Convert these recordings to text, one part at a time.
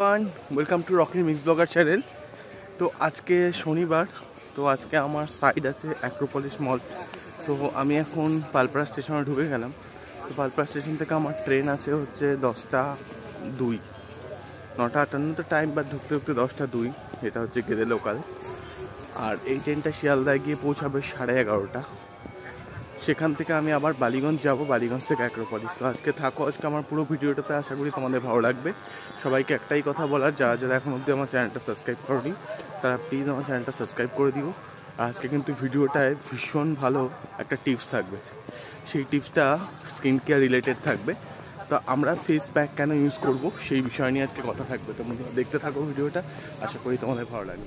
Welcome to Rocky mix blogger channel. तो आज के शनिवार, तो आज के आमार साइड आछे एक्रोपोलिस मल। तो आमी एखन पालपाड़ा स्टेशने ढुके गेलाम। तो पालपाड़ा स्टेशन थेके आमार ट्रेन आछे होच्छे 10टा 2, 9टा 58 तो टाइम, बाद ढुकते ढुकते 10टा 2, এটা হচ্ছে গেদে লোকাল। আর এই ট্রেনটা শিয়ালদায় গিয়ে পৌঁছাবে 11:30। সেখান থেকে আমি আবার বালিগঞ্জ যাব, বালিগঞ্জ থেকে অ্যাক্রোপলিস। তো আজকে থাকো, আজকে আমার পুরো ভিডিওটাতে, আশা করি তোমাদের ভালো লাগবে। সবাইকে একটাই কথা বলার, যারা যারা এখন অবধি আমার চ্যানেলটা সাবস্ক্রাইব করোনি তারা প্লিজ আমার চ্যানেলটা সাবস্ক্রাইব করে দিও। আর আজকে কিন্তু ভিডিওটায় ভীষণ ভালো একটা টিপস থাকবে, সেই টিপসটা স্কিন কেয়ার রিলেটেড থাকবে। তো আমরা ফেস প্যাক কেন ইউজ করব সেই বিষয় নিয়ে আজকে কথা থাকবে। তোমরা দেখতে থাকো ভিডিওটা, আশা করি তোমাদের ভালো লাগবে।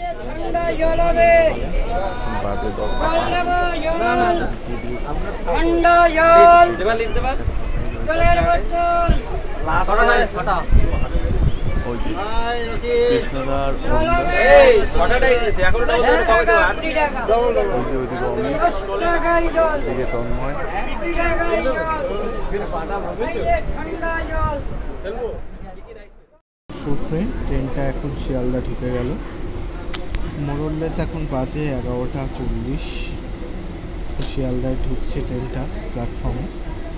ট্রেনটা এখন শিয়ালদা ঢুকে গেল। মোরলেস এখন বাজে 11টা 40। শিয়ালদায় ঢুকছে ট্রেনটা প্ল্যাটফর্মে।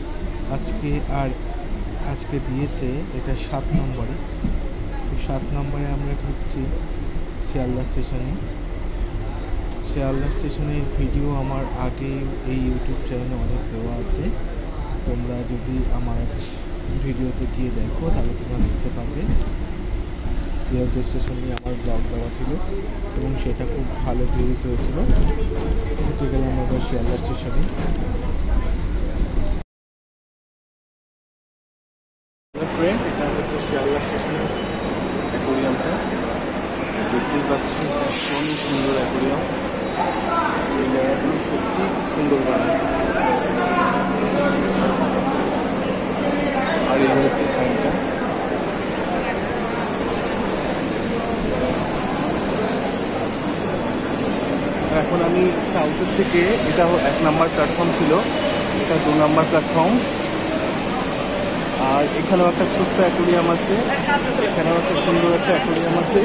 আজকে দিয়েছে এটা 7 নম্বরে। তো 7 নম্বরে আমরা ঢুকছি শিয়ালদা স্টেশনে। শিয়ালদা স্টেশনের ভিডিও আমার আগে এই ইউটিউব চ্যানেলে অনেক দেওয়া আছে। তোমরা যদি আমার ভিডিওতে গিয়ে দেখো তাহলে তোমরা দেখতে পাবে শিয়ালদা স্টেশন নিয়ে আমার ব্লগ দেওয়া ছিল এবং সেটা খুব ভালো ভিউজ হয়েছিল। ঢুকে গেলাম আমরা শিয়ালদা স্টেশনে। ফ্রেন্ড, এটা হচ্ছে শিয়ালদা স্টেশনের অ্যাকোরিয়ামটা। দেখতেই পাচ্ছি ভীষণ সুন্দর অ্যাকোরিয়াম। এই জায়গাগুলো সত্যি সুন্দর বানায়। আর এই হচ্ছে ফ্যানটা। এখন আমি সাউথের থেকে, এটা 1 নম্বর প্ল্যাটফর্ম ছিল, এটা 2 নম্বর প্ল্যাটফর্ম। আর এখানেও একটা ছোট্ট অ্যাকোরিয়াম আছে, এখানেও একটা সুন্দর একটা অ্যাকোরিয়াম আছে।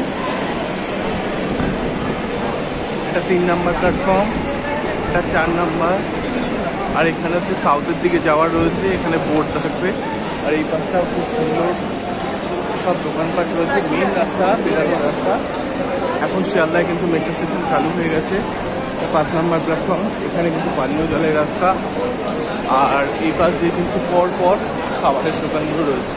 এটা 3 নম্বর প্ল্যাটফর্ম, এটা 4 নম্বর। আর এখানে হচ্ছে সাউথের দিকে যাওয়ার রয়েছে, এখানে বোর্ড থাকবে। আর এই পাশটাও খুব সুন্দর সব দোকানপাট রয়েছে। মেন রাস্তা, বেড়ানোর রাস্তা। এখন শিয়ালদায় কিন্তু মেট্রো স্টেশন চালু হয়ে গেছে। 5 নম্বর প্ল্যাটফর্ম, এখানে কিন্তু পানীয় জলের রাস্তা। আর এই পাশ দিয়ে কিন্তু পর পর খাবারের দোকানগুলো রয়েছে।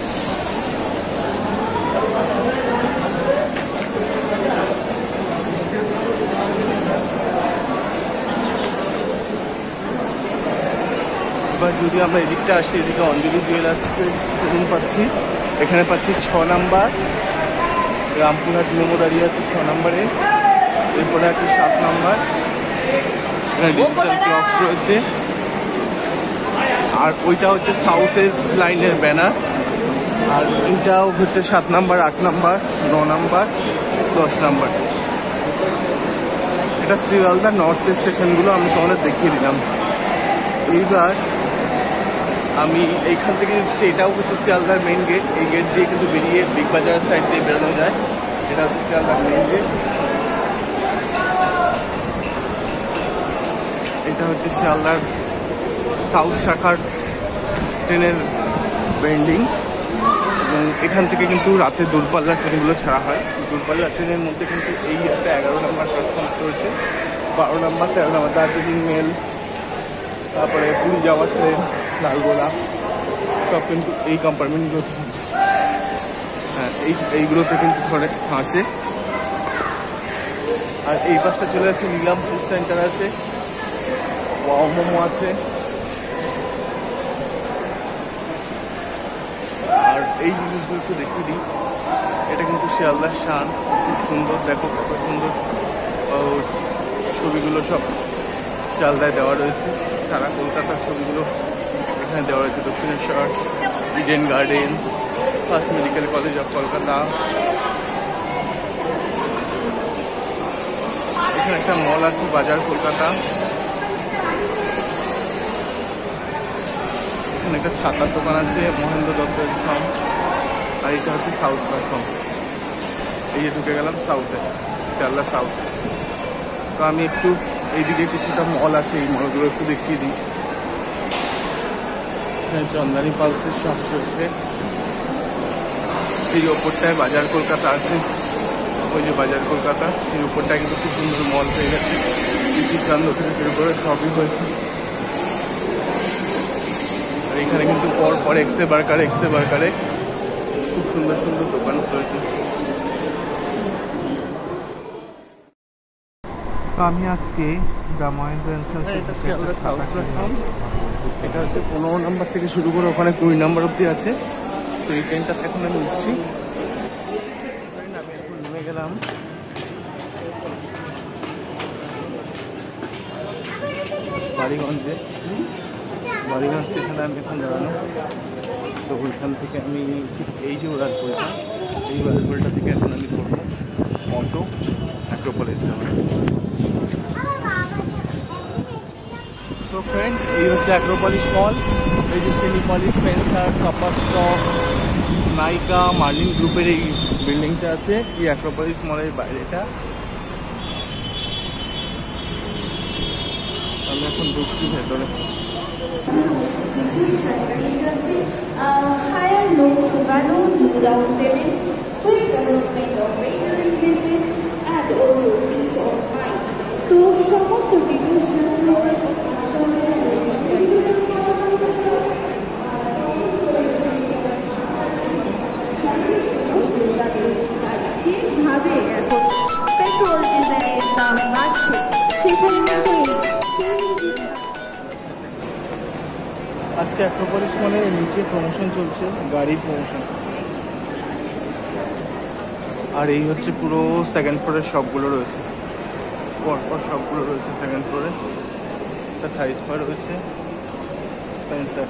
এবার যদি আমরা এদিকটা আসি, এদিকে অঞ্জলি জুয়েলার্সের রুম পাচ্ছি। এখানে পাচ্ছি 6 নম্বর, রামপুরহাট মেমো দাঁড়িয়ে আছে 6 নম্বরে। এরপরে আছে 7 নম্বর, এখানে ডিজিটাল ক্লকস রয়েছে। আর ওইটা হচ্ছে সাউথের লাইনের ব্যানার। আর এইটাও হচ্ছে 7 নম্বর, 8 নম্বর, 9 নম্বর, 10 নম্বর। এটা শিয়ালদা নর্থ স্টেশনগুলো আমি তোমাদের দেখিয়ে দিলাম। এইবার আমি এইখান থেকে, এটাও হচ্ছে শিয়ালদার মেন গেট। এই গেট দিয়ে কিন্তু বেরিয়ে বিগ বাজারের সাইড দিয়ে বেরোনো যায়। এটা হচ্ছে শিয়ালদার মেন গেট। এটা হচ্ছে শিয়ালদার সাউথ শাখার ট্রেনের বেন্ডিং। এবং এখান থেকে কিন্তু রাতে দূরপাল্লার ট্রেনগুলো ছাড়া হয়। দূরপাল্লার ট্রেনের মধ্যে কিন্তু এই একটা 11 নম্বর প্ল্যাটফর্ম রয়েছে, 12 নম্বর, 13 নম্বর, দার্জিলিং মেল, তারপরে পুরী যাওয়ার ট্রেন, লালগোলা, সব কিন্তু এই কম্পার্টমেন্টগুলোতে, হ্যাঁ এইগুলোতে কিন্তু ধরে আসে। আর এই পাশটা চলে আসছে নিলাম ফুড সেন্টার আছে, ওয়াও মোমো আছে। আর এই জিনিসগুলো একটু দেখিয়ে দিই। এটা কিন্তু শিয়ালদার শান, খুব সুন্দর। দেখো কত সুন্দর ছবিগুলো সব শিয়ালদায় দেওয়া রয়েছে। সারা কলকাতার ছবিগুলো এখানে দেওয়া রয়েছে। Dakshineswar, Eden Garden, first medical college of Kolkata. এখানে একটা মল আছে, বাজার কলকাতা। এখানে একটা ছাতার দোকান আছে, মহেন্দ্র দত্তের ফার্ম। আর এটা হচ্ছে সাউথ প্ল্যাটফর্ম। এই যে ঢুকে গেলাম সাউথে, শিয়ালদা সাউথ। তো আমি একটু এইদিকে কিছুটা মল আছে, এই মলগুলো একটু দেখিয়ে দিই। চন্দানি পালসের শপ চলছে। এই ওপরটায় বাজার কলকাতা আছে, ওই যে বাজার কলকাতা, এই উপরটায় কিন্তু খুব সুন্দর মল হয়ে গেছে। চান্দ থেকে শুরু করে সবই হয়েছে। আর এখানে কিন্তু পর এক্সে বার্কারে খুব সুন্দর সুন্দর দোকান রয়েছে। তো আমি আজকে the Mahendra Sealdah south platform, এটা হচ্ছে 15 নম্বর থেকে শুরু করে ওখানে 20 নম্বর অব্দি আছে। তো এই ট্রেনটাতে এখন আমি উঠছি। আমি এখন নেমে গেলাম বাড়িগঞ্জ স্টেশনে। আমি এখন দাঁড়ানো, তো ওইখান থেকে আমি এই যে উড়ালপুলটা, এই উড়ালপুলটা থেকে এখন আমি ধরবো অটো অ্যাক্রোপলিস যাবো। সো ফ্রেন্ড, এই হচ্ছে অ্যাক্রোপলিস মল। এই যে Cinepolis, Spencer, Shopper Stop, Nykaa, Merlin গ্রুপের এই বিল্ডিংটা আছে এই অ্যাক্রোপলিস মলের বাইরেটা। আমি এখন ঢুকছি ভেতরে। Higher loan to value, no down payment, quick development of recurring business, and also peace of mind. তো সমস্ত ডিটেলস যেভাবে এখন পেট্রোল ডিজেলের দাম বাড়ছে, সেখানে আজকে অ্যাক্রোপলিস মলে নিচে প্রমোশন চলছে, গাড়ির প্রমোশন। আর এই হচ্ছে পুরো সেকেন্ড ফ্লোরের শপগুলো রয়েছে, পরপর শপগুলো রয়েছে সেকেন্ড ফ্লোরে। একটা থাইস্পা রয়েছে, স্পেন্সার,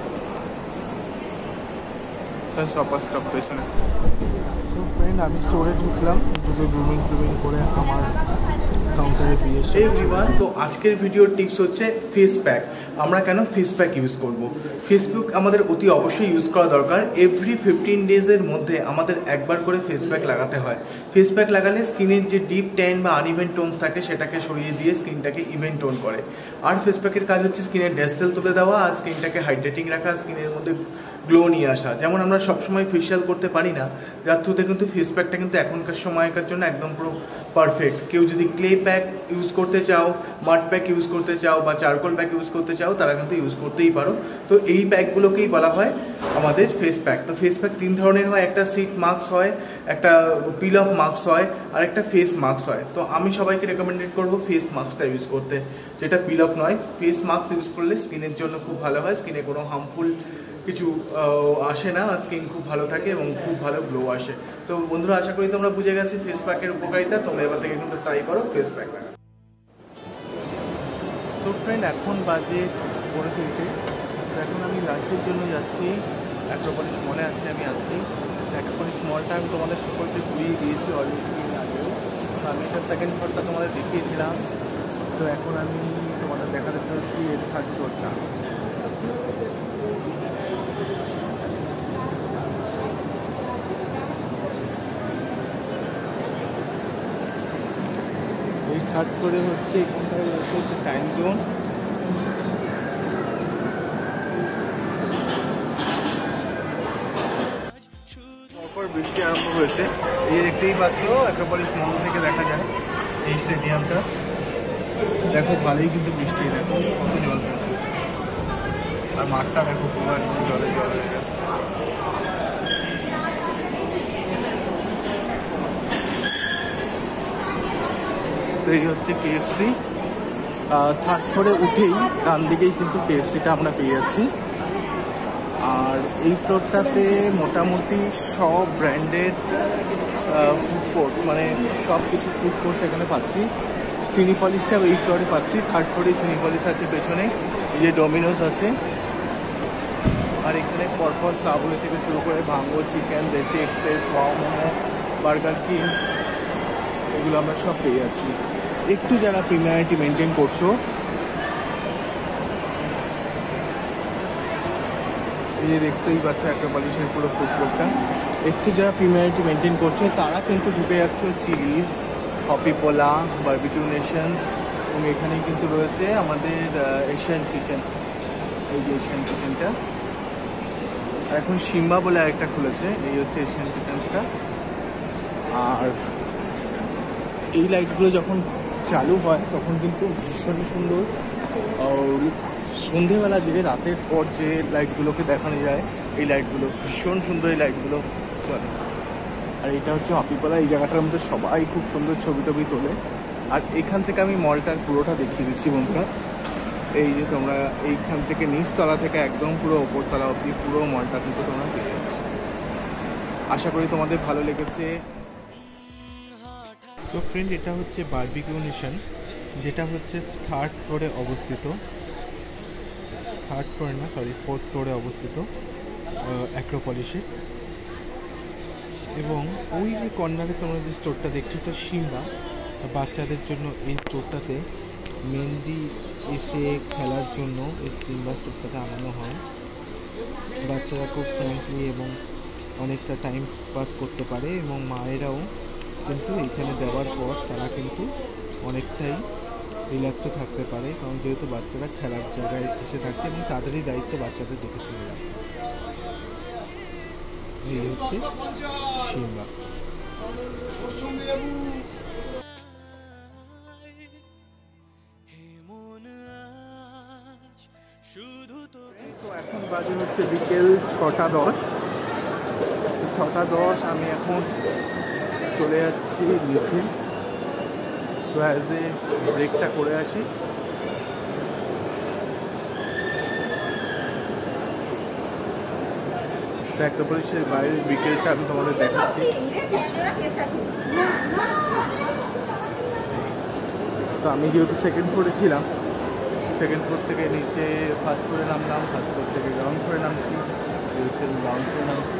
শপার স্টপ পেছনে। তো ফ্রেন্ড, আমি স্টোরে ঢুকলাম, ঢুকে গ্রুমিং করে আমার কাউন্টারে পেয়ে এসে। তো আজকের ভিডিওর টিপস হচ্ছে ফেস প্যাক। আমরা কেন ফেস প্যাক ইউজ করব? ফেস প্যাক আমাদের অতি অবশ্যই ইউজ করা দরকার। এভরি 15 ডেজের মধ্যে আমাদের একবার করে ফেস প্যাক লাগাতে হয়। ফেস প্যাক লাগালে স্কিনের যে ডিপ ট্যান বা আনইভেন টোনস থাকে সেটাকে সরিয়ে দিয়ে স্কিনটাকে ইভেন টোন করে। আর ফেস প্যাকের কাজ হচ্ছে স্কিনের ডেড সেল তুলে দেওয়া আর স্কিনটাকে হাইড্রেটিং রাখা, স্কিনের মধ্যে গ্লো নিয়ে আসা। যেমন আমরা সবসময় ফেশিয়াল করতে পারি না, যার থ্রুতে কিন্তু ফেস প্যাকটা কিন্তু এখনকার সময়কার জন্য একদম পুরো পারফেক্ট। কেউ যদি ক্লে প্যাক ইউজ করতে চাও, মাড প্যাক ইউজ করতে চাও বা চারকোল প্যাক ইউজ করতে চাও, তারা কিন্তু ইউজ করতেই পারো। তো এই প্যাকগুলোকেই বলা হয় আমাদের ফেস প্যাক। তো ফেস প্যাক 3 ধরনের হয়, একটা সিট মাস্ক হয়, একটা পিল অফ মাস্ক হয়, আর একটা ফেস মাস্ক হয়। তো আমি সবাইকে রেকমেন্ডেড করবো ফেস মাস্কটা ইউজ করতে, যেটা পিল অফ নয়। ফেস মাস্ক ইউজ করলে স্কিনের জন্য খুব ভালো হয়, স্কিনে কোনো হার্মফুল কিছু আসে না, স্কিন খুব ভালো থাকে এবং খুব ভালো গ্লো আসে। তো বন্ধুরা, আশা করি তোমরা বুঝে গেছো ফেস প্যাকের উপকারিতা। তোমরা এবার থেকে কিন্তু ট্রাই করো ফেস প্যাক লাগা। সো ফ্রেন্ড, এখন বাজে 4:30। তো এখন আমি লাঞ্চের জন্য যাচ্ছি। অ্যাক্রোপলিস মলে আছি, আমি আছি। অ্যাক্রোপলিস মলটা আমি তোমাদের সকলকে ঘুরিয়ে দিয়েছি অলরেডি আগেও। তো আমি এটা সেকেন্ড ফ্লোরটা তোমাদের দেখিয়েছিলাম। তো এখন আমি তোমাদের দেখাতে চলছি এর থার্ড ফ্লোরটা। এই থার্ড ফ্লোরে হচ্ছে এখানটায় রয়েছে হচ্ছে টাইম জোন। পরপর বৃষ্টি আরম্ভ হয়েছে, এই দেখতেই পাচ্ছ অ্যাক্রোপলিস মল থেকে দেখা যায় এই স্টেডিয়ামটা। দেখো ভালোই কিন্তু বৃষ্টি, দেখো কত জল পড়ছে। আর মাঠটা দেখো পুরো জলে জল হয়ে গেছে। তো এই হচ্ছে কেএফসি। থার্ড ফ্লোরে উঠেই ডান দিকেই কিন্তু কেএফসিটা আমরা পেয়ে যাচ্ছি। আর এই ফ্লোরটাতে মোটামুটি সব ব্র্যান্ডের ফুড কোর্ট, মানে সব কিছু ফুড কোর্ট এখানে পাচ্ছি। সিনিপলিসটাও এই ফ্লোরে পাচ্ছি। থার্ড ফ্লোরে সিনিপলিস আছে, পেছনে এই যে ডোমিনোস আছে। আর এখানে পরপর সাবওয়ে থেকে শুরু করে ভাঙ্গো chicken, Desi Express, Wow Momo, Burger King, এগুলো আমরা সব পেয়ে যাচ্ছি। একটু যারা প্রিমিয়ারিটি মেনটেন করছো এই যে দেখতেই পাচ্ছ অ্যাক্রোপলিসের পুরো ফুড কোর্টটা। একটু যারা প্রিমিয়ারিটি মেনটেন করছে তারা কিন্তু ঢুকে যাচ্ছে চিলিজ, হপিপোলা, বারবিকিউ নেশনস, এবং এখানেই কিন্তু রয়েছে আমাদের এশিয়ান কিচেন। এই যে এশিয়ান কিচেনটা, আর এখন সিম্বা বলে আরেকটা খুলেছে, এই হচ্ছে এশিয়ান কিচেনসটা। আর এই লাইটগুলো যখন চালু হয় তখন কিন্তু ভীষণই সুন্দর। সন্ধেবেলা যে রাতের পর যে লাইটগুলোকে দেখানো যায়, এই লাইটগুলো ভীষণ সুন্দর, এই লাইটগুলো চলে। আর এটা হচ্ছে হপিপোলা। এই জায়গাটার মধ্যে সবাই খুব সুন্দর ছবি টবি তোলে। আর এখান থেকে আমি মলটার পুরোটা দেখিয়ে দিচ্ছি বন্ধুরা। এই যে তোমরা এইখান থেকে নিচতলা থেকে একদম পুরো ওপরতলা অবধি পুরো মলটা কিন্তু তোমরা পেয়ে যাচ্ছ। আশা করি তোমাদের ভালো লেগেছে। তো ফ্রেন্ড, এটা হচ্ছে বারবিকিউ নেশন, যেটা হচ্ছে 3rd ফ্লোরে অবস্থিত। 3rd ফ্লোরে না, সরি 4th ফ্লোরে অবস্থিত অ্যাক্রোপলিসে। এবং ওই যে কর্নারে তোমরা যে স্টোরটা দেখছো, তো সিম্বা, বাচ্চাদের জন্য এই স্টোরটাতে মেনলি এসে খেলার জন্য এই সিম্বা স্টোরটাতে আনানো হয়। বাচ্চারা খুব ফ্র্যাঙ্কলি এবং অনেকটা টাইম পাস করতে পারে, এবং মায়েরাও কিন্তু এইখানে দেওয়ার পর তারা কিন্তু অনেকটাই রিল্যাক্সে থাকতে পারে, কারণ যেহেতু বাচ্চারা খেলার জায়গায় এসে থাকছে এবং তাদেরই দায়িত্ব বাচ্চাদের দেখে শুনে রাখে। এই হচ্ছে সিম্বা। তো এখন বাজে হচ্ছে বিকেল 6:10। 6:10 আমি এখন চলে যাচ্ছি নিচে, তো অ্যাজ এ ব্রেকটা করে আসি। অ্যাক্রোপলিসের বাইরের বিকেলটা আমি তোমাদের দেখাচ্ছি। তো আমি যেহেতু 2nd ফ্লোরে ছিলাম, 2nd ফ্লোর থেকে নিচে 1st ফ্লোরে নামলাম, 1st ফ্লোর থেকে গ্রাউন্ড ফ্লোরে নামছি, গ্রাউন্ড ফ্লোরে নামছি।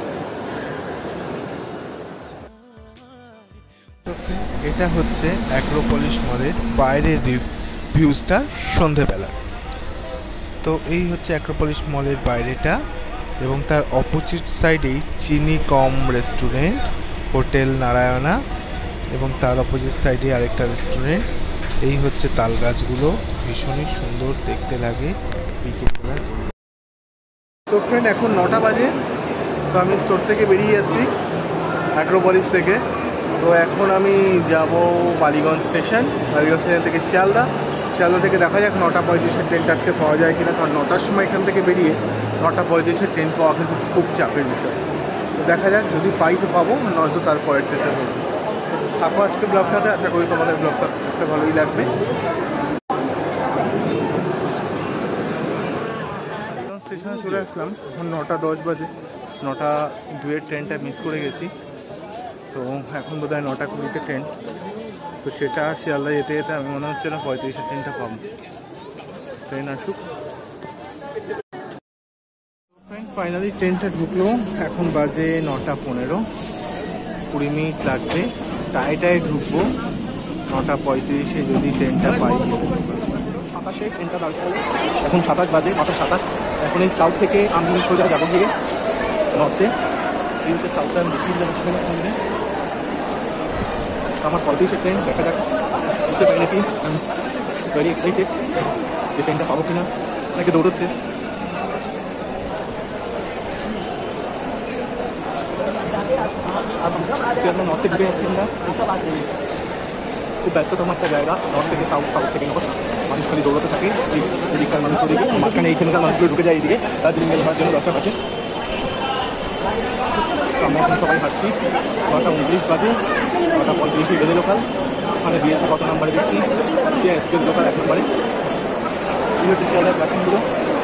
এটা হচ্ছে অ্যাক্রোপলিস মলের বাইরের ভিউজটা সন্ধেবেলা। তো এই হচ্ছে অ্যাক্রোপলিস মলের বাইরেটা, এবং তার অপোজিট সাইডেই চিনি কম রেস্টুরেন্ট, হোটেল নারায়ণা, এবং তার অপোজিট সাইডে আরেকটা রেস্টুরেন্ট। এই হচ্ছে তাল গাছগুলো, ভীষণই সুন্দর দেখতে লাগে বিকেলবেলা। তো ফ্রেন্ড, এখন 9টা বাজে। তো আমি স্টোর থেকে বেরিয়ে যাচ্ছি, অ্যাক্রোপলিস থেকে। তো এখন আমি যাব বালিগঞ্জ স্টেশন, বালিগঞ্জ স্টেশন থেকে শিয়ালদা থেকে দেখা যাক 9:35-এর ট্রেনটা আজকে পাওয়া যায় কিনা। কারণ 9টার সময় এখান থেকে বেরিয়ে 9:35-এর ট্রেন পাওয়া কিন্তু খুব চাপের বিষয়। তো দেখা যাক, যদি পাই তো পাবো, নয়তো তারপরের ট্রেনটা ধরবো। থাকো আজকে ব্লগটাতে, আশা করি তোমাদের ব্লগটা দেখতে ভালোই লাগবে। স্টেশনে চলে আসলাম, এখন 9:10 বাজে। 9:02-এর ট্রেনটা মিস করে গেছি। তো এখন বোধহয় 9:20-তে ট্রেন। তো সেটা শিয়ালদা যেতে যেতে আমি মনে হচ্ছে না 35-এর ট্রেনটা পাবো। ট্রেন আসুক। ফাইনালি ট্রেনটা ঢুকলো, এখন বাজে 9:15, 20 মিনিট লাগবে। টাইটায় ঢুকবো 9:35-এ, যদি ট্রেনটা পাই। 27-এ ট্রেনটা দাঁড়িয়ে, এখন 27 বাজে, 9:27। এখন এই সাউথ থেকে আমি সোজা যাবো গিয়ে নর্থে। এই হচ্ছে সাউথার্ন ডিস্ট্রিক্ট যাবো সামনে। আমার 35-এর ট্রেন, দেখা যাক বুঝতে পারি নাকি। আমি ভেরি এক্সাইটেড যে ট্রেনটা পাবো কিনা, নাকি দৌড়চ্ছে। নর্থে ঢুকে যাচ্ছি আমরা, খুব ব্যস্ততম একটা জায়গা। নর্থ থেকে সাউথ, সাউথ থেকে নর্থ, মানুষ খালি দৌড়াতে থাকে। এদিককার মানুষ ওদিকে, মাঝখানে এইখানকার মানুষগুলো ঢুকে যায় এদিকে দার্জিলিং মেল হওয়ার জন্য 10টা বাজে। আমরা এখন সবাই হাঁটছি। 9:19 বাজে, 9:35 বেজে লোকাল। ওখানে দিয়েছে কত নাম্বারে দেখছি, লোকাল 1 নম্বরে। এই হচ্ছে শিয়ালদার প্ল্যাটফর্মগুলো।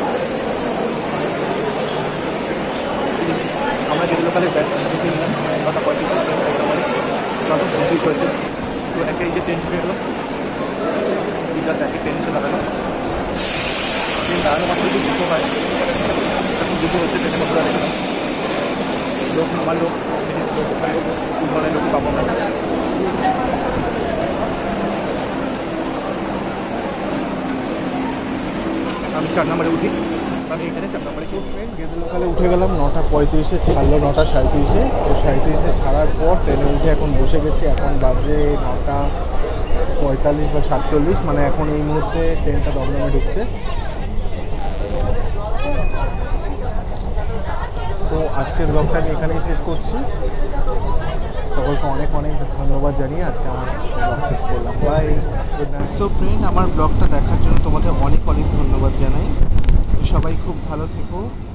আমরা যে লোকালের ব্যাচ দেখে নিলাম 9:35 1 নম্বরে, 9:20 হয়েছে। তো একটা এই যে ট্রেন ঢুকে গেলো, একে ট্রেন এসে দাঁড়ালো। ট্রেন দাঁড়ানো মাত্র যদি দুটো হয়, এখন দুটো হচ্ছে ট্রেনের মধ্যে দেখলাম লোক, আমার লোক, দু ধরনের লোক পাবো না। আমি 4 নম্বরে উঠি, কারণ মানে এখানে চাপড়াপাড়ি ট্রেন গেদে লোকালে উঠে গেলাম 9:35-এ, ছাড়লো 9:37-এ। তো 37-এ ছাড়ার পর ট্রেনে উঠে এখন বসে গেছি। এখন বাজে 9:45 বা 47, মানে এখন এই মুহূর্তে ট্রেনটা দমদমে ঢুকছে। তো আজকের ব্লগটা আমি এখানেই শেষ করছি। সকলকে অনেক অনেক ধন্যবাদ জানিয়ে আজকে আমার ব্লগ শেষ করলাম। Bye, good night. So friend, আমার ব্লগটা দেখার জন্য তোমাদের অনেক অনেক ধন্যবাদ জানাই। সবাই খুব ভালো থেকো।